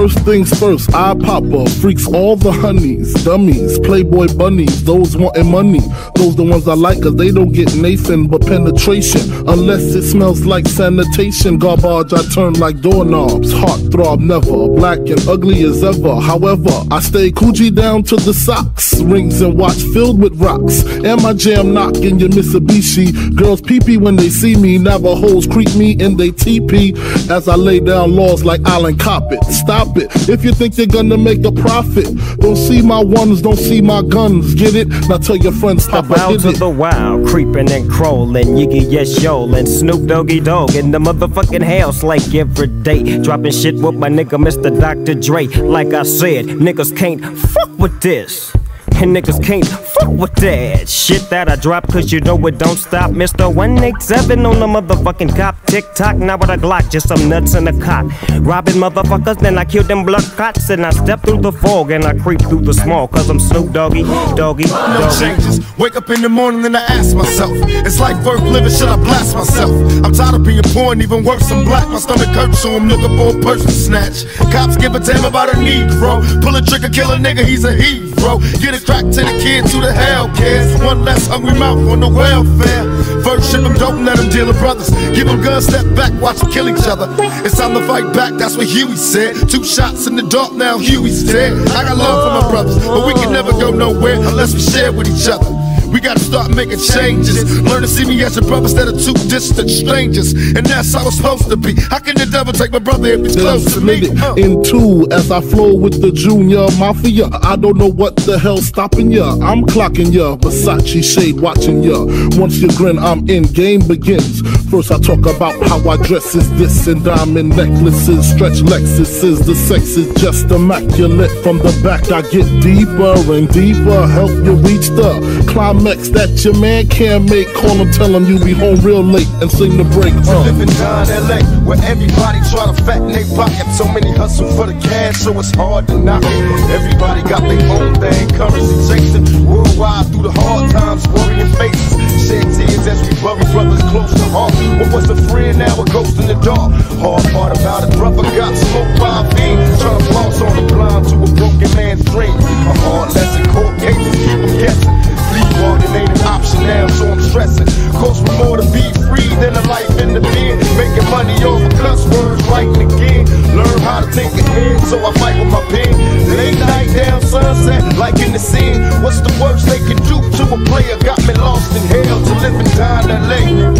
First things first, I popper freaks all the honeys, dummies, playboy bunnies, those wanting money. Those the ones I like, cause they don't get Nathan but penetration, unless it smells like sanitation. Garbage I turn like doorknobs, heartthrob never, black and ugly as ever. However, I stay Coochie down to the socks, rings and watch filled with rocks, and my jam knocking your Mitsubishi. Girls pee-pee when they see me, Navajos creep me in they teepee as I lay down laws like Island Coppet. Stop it, if you think you're gonna make a profit. Don't see my ones, don't see my guns, get it? Now tell your friends stop out to the wild, creeping and crawling, Yiggy yes yo, and Snoop Doggy Dogg in the motherfucking house like every day. Dropping shit with my nigga Mr. Dr. Dre. Like I said, niggas can't fuck with this. And niggas can't fuck with that shit that I drop, cause you know it don't stop. Mr. 187 on the motherfucking cop. Tick-tock, now with a Glock, just some nuts in the cot. Robbing motherfuckers, then I kill them blood cots. And I step through the fog and I creep through the small, cause I'm Snoop Doggy, Doggy, No Doggy. changes. Wake up in the morning and I ask myself, it's like worth living, should I blast myself? I'm tired of being poor and even worse, I'm black. My stomach hurts, so I'm looking for a person to snatch. Cops give a damn about a Negro. Pull a trigger, kill a nigga, he's a hero. Get a crack to the kids who the hell cares. One less hungry mouth on the welfare. First ship them dope, let them deal with brothers. Give them guns, step back, watch them kill each other. It's time to fight back, that's what Huey said. 2 shots in the dark, now Huey's dead. I got love for my brothers, but we can never go nowhere unless we share with each other. We gotta start making changes. Learn to see me as your brother instead of 2 distant strangers. And that's how it's supposed to be. How can the devil take my brother if he's close to me? In two, as I flow with the Junior Mafia, I don't know what the hell's stopping ya. I'm clocking ya, Versace shade watching ya. Once you grin, I'm in, game begins. First I talk about how I dress is this, and diamond necklaces, stretch Lexuses. The sex is just immaculate. From the back I get deeper and deeper, help you reach the climax that your man can't make. Call him, tell him you be home real late and sing the break. Living down LA, where everybody try to fatten their pocket. So many hustle for the cash, so it's hard to knock it. Everybody got their own thing, currency chasing worldwide through the hard times, worrying faces. Shed tears as we bury brothers close to heart. What was a friend, now a ghost in the dark. Hard part about it, brother got smoked by a fiend, trying to floss on the blind to a broken man's dream. A hard lesson, court cases keep them guessing. Walking ain't an option now, so I'm stressing. Cost me more to be free than a life in the pen. Making money over cuss words, writing again. Learn how to think ahead, so I fight with my pen. Late night down sunset, like in the scene. What's the worst they can do to a player? Got me lost in hell to live and die in LA.